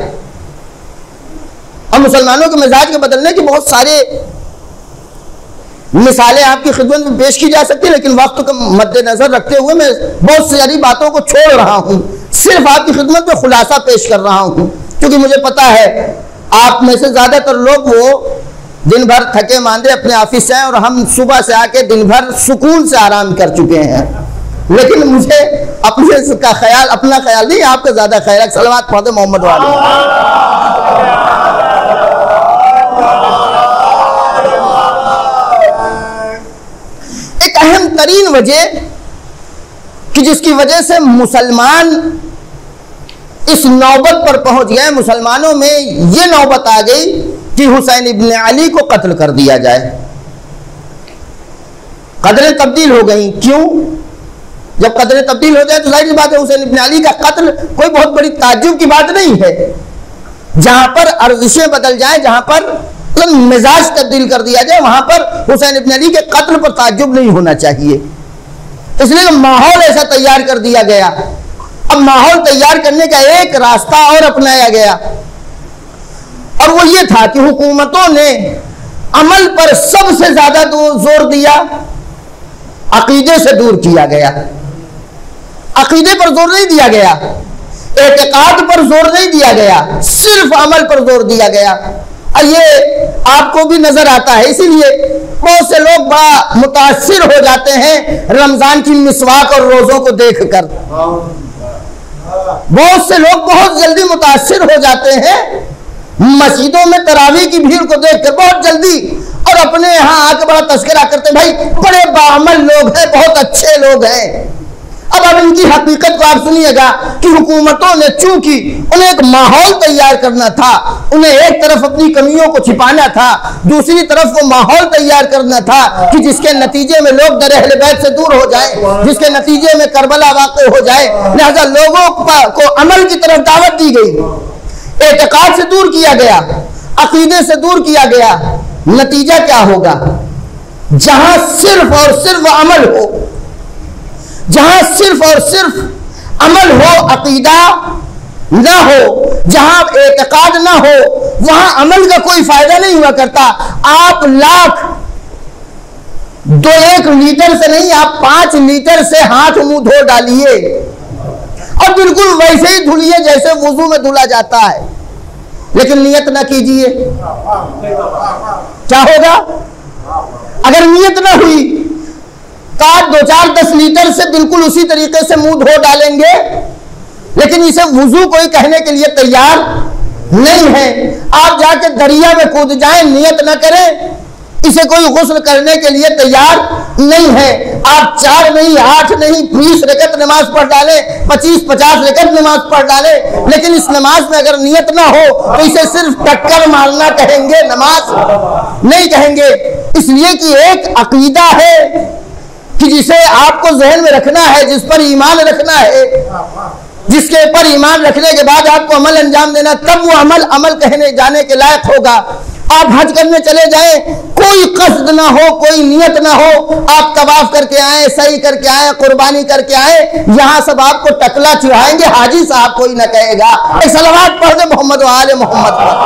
اور مسلمانوں کے مزاج کے بدلنے کی بہت سارے مثالیں آپ کی خدمت میں پیش کی جا سکتی ہیں، لیکن وقت کو مد نظر رکھتے ہوئے میں بہت ساری باتوں کو چھوڑ رہا ہوں، صرف آپ کی خدمت میں خلاصہ پیش کر رہا ہوں، کیونکہ مجھے پتا ہے آپ میں سے زیادہ تر لوگ وہ دن بھر تھکے ماندے اپنے آفس سے ہیں، اور ہم صبح سے آ کے دن بھر سکون سے آرام کر چکے ہیں، لیکن مجھے اپنا خیال نہیں، آپ کا زیادہ خیال ہے۔ صلوات پڑھتے محمد والے۔ ایک اہم ترین وجہ کہ جس کی وجہ سے مسلمان اس نوبت پر پہنچ گئے، مسلمانوں میں یہ نوبت آ گئی کہ حسین ابن علی کو قتل کر دیا جائے۔ قدریں تبدیل ہو گئیں۔ کیوں؟ جب قدریں تبدیل ہو جائے تو ظاہر سی بات ہے حسین ابن علی کا قتل کوئی بہت بڑی تعجب کی بات نہیں ہے۔ جہاں پر ارزشیں بدل جائیں، جہاں پر مزاج تبدیل کر دیا جائے، وہاں پر حسین ابن علی کے قتل پر تعجب نہیں ہونا چاہیے۔ اس لیے ماحول ایسا تیار کر دیا گیا۔ اب ماحول تیار کرنے کا ایک راستہ اور اپنایا گیا، اور وہ یہ تھا کہ حکومتوں نے عمل پر سب سے زیادہ زور دیا، عقیدے سے دور کیا گیا۔ عقیدے پر زور نہیں دیا گیا، اعتقاد پر زور نہیں دیا گیا، صرف عمل پر زور دیا گیا۔ اور یہ آپ کو بھی نظر آتا ہے، اسی لیے بہت سے لوگ بڑا متاثر ہو جاتے ہیں رمضان کی مسواک اور روزوں کو دیکھ کر۔ بہت سے لوگ بہت جلدی متاثر ہو جاتے ہیں مسجدوں میں تراویح کی بھیڑ کو دیکھ کر بہت جلدی اور اپنے یہاں آ کے بڑا تذکرہ کرتے بھائی بڑے باعمل لوگ ہیں، بہت اچھے لوگ ہیں۔ اب ان کی حقیقت کو آپ سنیے گا کہ حکومتوں نے چونکہ انہیں ایک ماحول تیار کرنا تھا، انہیں ایک طرف اپنی کمیوں کو چھپانا تھا، دوسری طرف وہ ماحول تیار کرنا تھا کہ جس کے نتیجے میں لوگ در اہل بیت سے دور ہو جائیں، جس کے نتیجے میں کربلا واقع ہو جائے، لہذا لوگوں کو عمل کی طرف دعوت دی گئی، اعتقاد سے دور کیا گیا، عقیدے سے دور کیا گیا۔ نتیجہ کیا ہوگا؟ جہاں صرف اور صرف عمل ہو، جہاں صرف اور صرف عمل ہو، عقیدہ نہ ہو، جہاں اعتقاد نہ ہو، وہاں عمل کا کوئی فائدہ نہیں ہوا کرتا۔ آپ لاکھ 1 لیٹر سے نہیں، آپ 5 لیٹر سے ہاتھ منہ دھو ڈالیے اور بالکل ویسے ہی دھلیے جیسے وضو میں دھلا جاتا ہے، لیکن نیت نہ کیجیے، کیا ہوگا؟ اگر نیت نہ ہوئی تو آپ 2-4 10 لیٹر سے بالکل اسی طریقے سے منہ دھو ڈالیں گے، لیکن اسے وضو کوئی کہنے کے لیے تیار نہیں ہے۔ آپ جا کے دریا میں کود جائیں، نیت نہ کریں، اسے کوئی غسل کرنے کے لیے تیار نہیں ہے۔ آپ 4 نہیں 8 نہیں 20 رکعت نماز پڑھ ڈالیں، 25-50 رکعت نماز پڑھ ڈالیں، لیکن اس نماز میں اگر نیت نہ ہو تو اسے صرف ٹکر مارنا کہیں گے، نماز نہیں کہیں گے۔ اس لیے کہ ایک عقیدہ ہے کہ جسے آپ کو ذہن میں رکھنا ہے، جس پر ایمان رکھنا ہے، جس کے اوپر ایمان رکھنے کے بعد آپ کو عمل انجام دینا، تب وہ عمل کہنے جانے کے لائق ہوگا۔ آپ حج کرنے چلے جائیں، کوئی قصد نہ ہو، کوئی نیت نہ ہو، آپ طواف کر کے آئیں، سعی کر کے آئیں، قربانی کر کے آئیں، یہاں سب آپ کو ٹکلا چڑھائیں گے، حاجی صاحب کوئی نہ کہے گا۔ ایک صلوات پڑھ دے محمد و آل محمد پر۔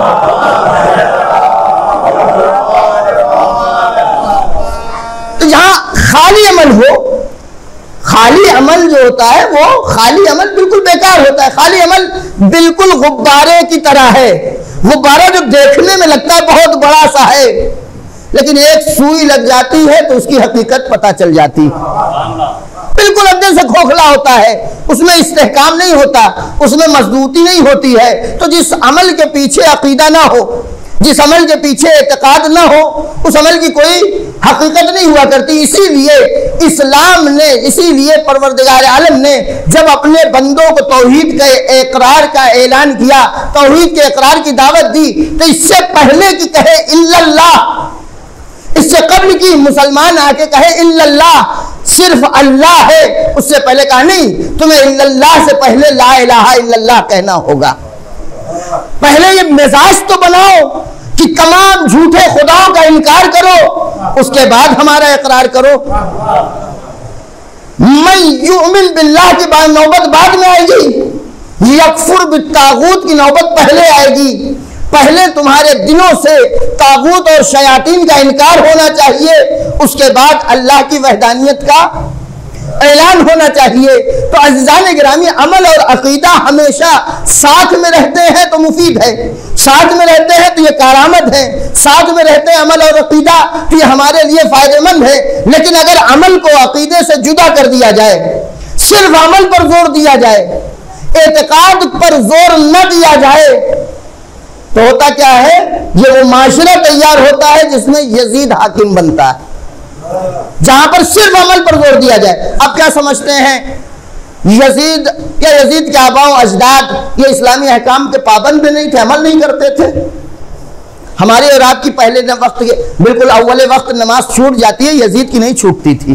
تو جہاں خالی عمل ہو، خالی عمل جو ہوتا ہے وہ خالی عمل بالکل بیکار ہوتا ہے۔ خالی عمل بالکل غبارے کی طرح ہے، غبارہ جو دیکھنے میں لگتا ہے بہت بڑا سا ہے، لیکن ایک سوئی لگ جاتی ہے تو اس کی حقیقت پتہ چل جاتی، بالکل اندر سے کھوکھلا ہوتا ہے، اس میں استحکام نہیں ہوتا، اس میں مضبوطی نہیں ہوتی ہے۔ تو جس عمل کے پیچھے عقیدہ نہ ہو، جس عمل کے پیچھے اعتقاد نہ ہو، اس عمل کی کوئی حقیقت نہیں ہوا کرتی۔ اسی لیے اسلام نے، اسی لیے پروردگار عالم نے جب اپنے بندوں کو توحید کے اقرار کا اعلان کیا، توحید کے اقرار کی دعوت دی، تو اس سے پہلے کی کہے الا اللہ، اس سے قبل کی مسلمان آ کے کہے الا اللہ، صرف اللہ ہے، اس سے پہلے کہا نہیں، تمہیں الا اللہ سے پہلے لا الہ الا اللہ کہنا ہوگا۔ پہلے یہ مزاج تو بناؤ کہ تمام جھوٹے خداؤں کا انکار کرو، اس کے بعد ہمارا اقرار کرو۔ من یؤمن باللہ کی نوبت بعد میں آئے گی، یکفر بالطاغوت کی نوبت پہلے آئے گی۔ پہلے تمہارے دلوں سے طاغوت اور شیاطین کا انکار ہونا چاہیے، اس کے بعد اللہ کی وحدانیت کا اعلان ہونا چاہیے۔ تو عزیزان گرامی، عمل اور عقیدہ ہمیشہ ساتھ میں رہتے ہیں تو مفید ہے، ساتھ میں رہتے ہیں تو یہ کارآمد ہے، ساتھ میں رہتے ہیں عمل اور عقیدہ تو یہ ہمارے لیے فائدہ مند ہے۔ لیکن اگر عمل کو عقیدے سے جدا کر دیا جائے، صرف عمل پر زور دیا جائے، اعتقاد پر زور نہ دیا جائے، تو ہوتا کیا ہے؟ یہ وہ معاشرہ تیار ہوتا ہے جس میں یزید حاکم بنتا ہے، جہاں پر صرف عمل پر زور دیا جائے۔ اب کیا سمجھتے ہیں؟ یزید کے آباء و اجداد یہ اسلامی احکام کے پابند بھی نہیں تھے، عمل نہیں کرتے تھے۔ ہمارے اور آپ کی پہلے وقت بالکل اول وقت نماز چھوٹ جاتی ہے، یزید کی نہیں چھوٹتی تھی۔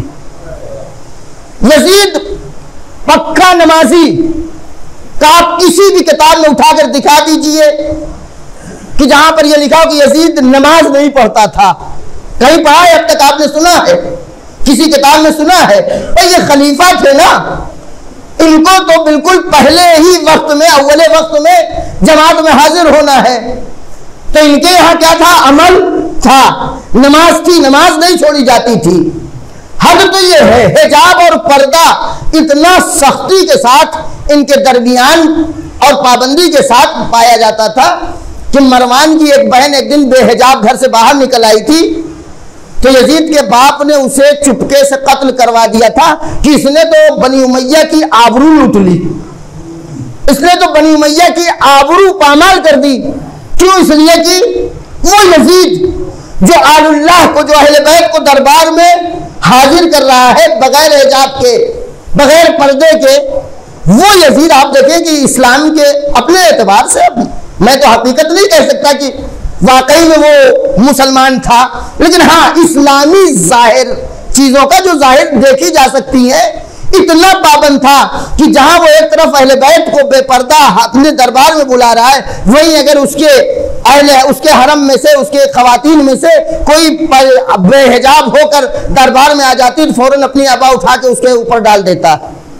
یزید پکا نمازی کا آپ کسی بھی کتاب میں اٹھا کر دکھا دیجئے کہ جہاں پر یہ لکھا ہو کہ یزید نماز نہیں پڑھتا تھا، کہیں پڑھا ہے؟ اب تک آپ نے سنا ہے؟ کسی کتاب میں سنا ہے؟ یہ خلیفہ تھے نا، ان کو تو بالکل پہلے ہی وقت میں، اول وقت میں جماعت میں حاضر ہونا ہے، تو ان کے یہاں کیا تھا؟ عمل تھا، نماز تھی، نماز نہیں چھوڑی جاتی تھی۔ حد تو یہ ہے، حجاب اور پردہ اتنا سختی کے ساتھ ان کے درمیان اور پابندی کے ساتھ پایا جاتا تھا کہ مروان کی ایک بہن ایک دن بے حجاب گھر سے باہر نکل آئی تھی، تو یزید کے باپ نے اسے چپکے سے قتل کروا دیا تھا کہ اس نے تو بنی امیہ کی آبرو لوٹ لی، اس نے تو بنی امیہ کی آبرو پامال کر دی کیوں؟ اس لیے کہ وہ یزید جو آل اللہ کو، جو اہل بیت کو دربار میں حاضر کر رہا ہے بغیر حجاب کے، بغیر پردے کے، وہ یزید آپ دیکھیں کہ اسلام کے اپنے اعتبار سے، اب میں تو حقیقت نہیں کہہ سکتا کہ واقعی میں وہ مسلمان تھا، لیکن ہاں اسلامی ظاہر چیزوں کا جو ظاہر دیکھی جا سکتی ہے، اتنا پابند تھا کہ جہاں وہ ایک طرف اہل بیت کو بے پردہ اپنے دربار میں بلا رہا ہے، وہیں اگر اس کے حرم میں سے، اس کے خواتین میں سے کوئی بے حجاب ہو کر دربار میں آ جاتی تو فوراً اپنی ابا اٹھا کے اس کے اوپر ڈال دیتا۔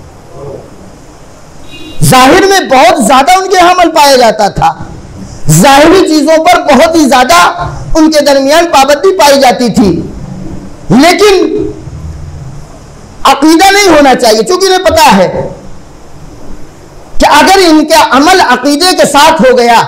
ظاہر میں بہت زیادہ ان کے حمل پایا جاتا تھا، ظاہری چیزوں پر بہت ہی زیادہ ان کے درمیان پابندی پائی جاتی تھی، لیکن عقیدہ نہیں ہونا چاہیے، چونکہ انہیں پتا ہے کہ اگر ان کا عمل عقیدے کے ساتھ ہو گیا،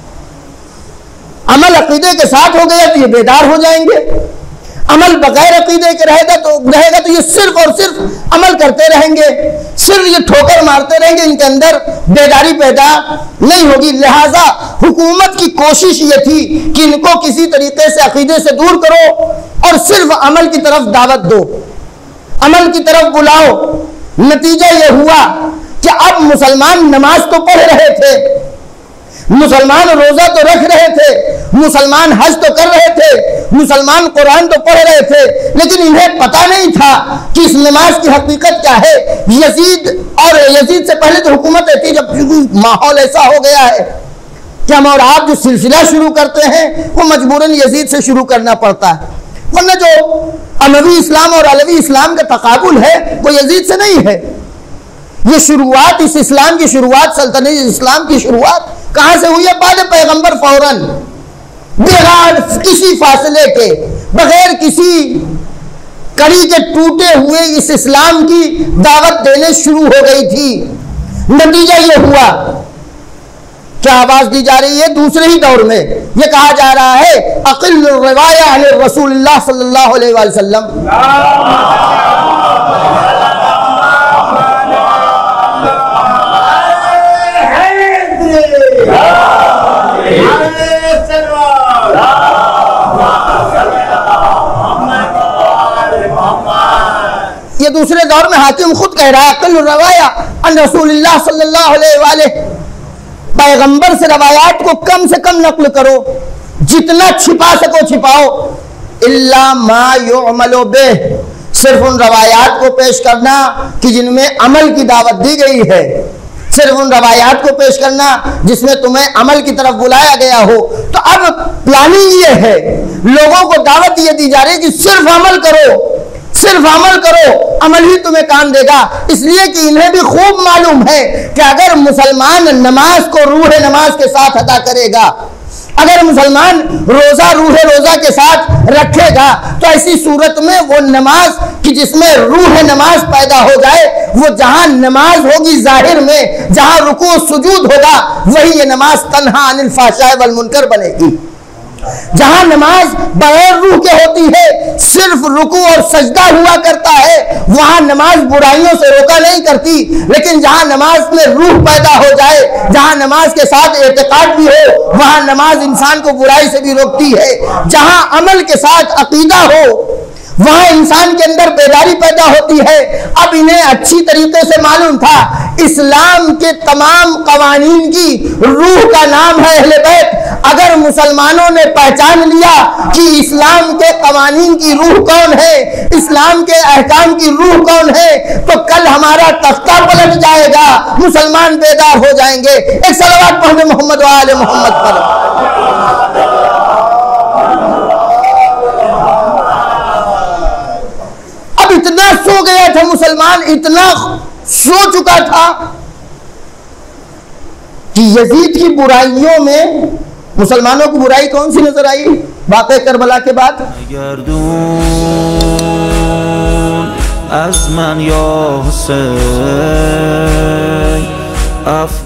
عمل عقیدے کے ساتھ ہو گیا تو یہ بیدار ہو جائیں گے، عمل بغیر عقیدے کے رہے گا تو یہ صرف اور صرف عمل کرتے رہیں گے، صرف یہ ٹھوکر مارتے رہیں گے، ان کے اندر بیداری پیدا نہیں ہوگی۔ لہذا حکومت کی کوشش یہ تھی کہ ان کو کسی طریقے سے عقیدے سے دور کرو اور صرف عمل کی طرف دعوت دو، عمل کی طرف بلاؤ۔ نتیجہ یہ ہوا کہ اب مسلمان نماز تو پڑھ رہے تھے، مسلمان روزہ تو رکھ رہے تھے، مسلمان حج تو کر رہے تھے، مسلمان قرآن تو پڑھ رہے تھے، لیکن انہیں پتہ نہیں تھا کہ اس نماز کی حقیقت کیا ہے۔ یزید سے پہلے تو حکومت تھی، جب ماحول ایسا ہو گیا ہے کہ ہم اور آپ جو سلسلہ شروع کرتے ہیں وہ مجبوراً یزید سے شروع کرنا پڑتا ہے، ورنہ جو اموی اسلام اور علوی اسلام کا تقابل ہے وہ یزید سے نہیں ہے۔ یہ شروعات، اس اسلام کی شروعات، سلطنت اسلام کی شروعات کہاں سے ہوئی ہے؟ بعد پیغمبر فوراً بغیر کسی فاصلے کے، بغیر کسی کڑی کے ٹوٹے ہوئے اس اسلام کی دعوت دینے شروع ہو گئی تھی۔ نتیجہ یہ ہوا، کیا آواز دی جا رہی ہے؟ دوسرے ہی دور میں یہ کہا جا رہا ہے اقل الروایہ عن رسول اللہ صلی اللہ علیہ وآلہ وسلم۔ یہ دوسرے دور میں حاکم خود کہہ رہا ہے اقل الروایہ عن رسول اللہ صلی اللہ علیہ وآلہ، پیغمبر سے روایات کو کم سے کم نقل کرو، جتنا چھپا سکو چھپاؤ، الا ما یعمل بہ، صرف ان روایات کو پیش کرنا کہ جن میں عمل کی دعوت دی گئی ہے، صرف ان روایات کو پیش کرنا جس میں تمہیں عمل کی طرف بلایا گیا ہو۔ تو اب پلاننگ یہ ہے، لوگوں کو دعوت یہ دی جا رہی ہے کہ صرف عمل کرو، صرف عمل کرو، عمل ہی تمہیں کام دے گا، اس لیے کہ انہیں بھی خوب معلوم ہے کہ اگر مسلمان نماز کو روح نماز کے ساتھ ادا کرے گا، اگر مسلمان روزہ روح روزہ کے ساتھ رکھے گا، تو ایسی صورت میں وہ نماز کہ جس میں روح نماز پیدا ہو جائے، وہ جہاں نماز ہوگی ظاہر میں، جہاں رکوع سجود ہوگا، وہی یہ نماز تنہا عن الفحشاء والمنکر بنے گی۔ جہاں نماز بغیر روح کے ہوتی ہے، صرف رکوع اور سجدہ ہوا کرتا ہے، وہاں نماز برائیوں سے روکا نہیں کرتی، لیکن جہاں نماز میں روح پیدا ہو جائے، جہاں نماز کے ساتھ اعتقاد بھی ہو، وہاں نماز انسان کو برائی سے بھی روکتی ہے۔ جہاں عمل کے ساتھ عقیدہ ہو، وہاں انسان کے اندر بیداری پیدا ہوتی ہے۔ اب انہیں اچھی طریقے سے معلوم تھا اسلام کے تمام قوانین کی روح کا نام ہے اہل بیت۔ اگر مسلمانوں نے پہچان لیا کہ اسلام کے قوانین کی روح کون ہے، اسلام کے احکام کی روح کون ہے، تو کل ہمارا تختہ پلٹ جائے گا، مسلمان بیدار ہو جائیں گے۔ ایک صلوات پڑھیں محمد و آل محمد پر۔ اتنا سو گیا تھا مسلمان، اتنا سو چکا تھا کہ یزید کی برائیوں میں مسلمانوں کی برائی کون سی نظر آئی واقعہ کربلا کے بعد؟ از من یا حسین